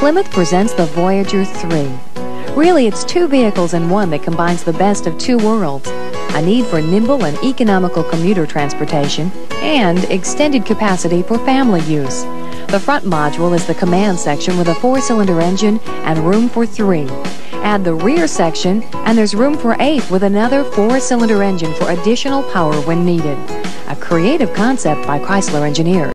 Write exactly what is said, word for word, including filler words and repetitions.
Plymouth presents the Voyager three. Really, it's two vehicles in one that combines the best of two worlds. A need for nimble and economical commuter transportation and extended capacity for family use. The front module is the command section with a four-cylinder engine and room for three. Add the rear section and there's room for eight with another four-cylinder engine for additional power when needed. A creative concept by Chrysler engineers.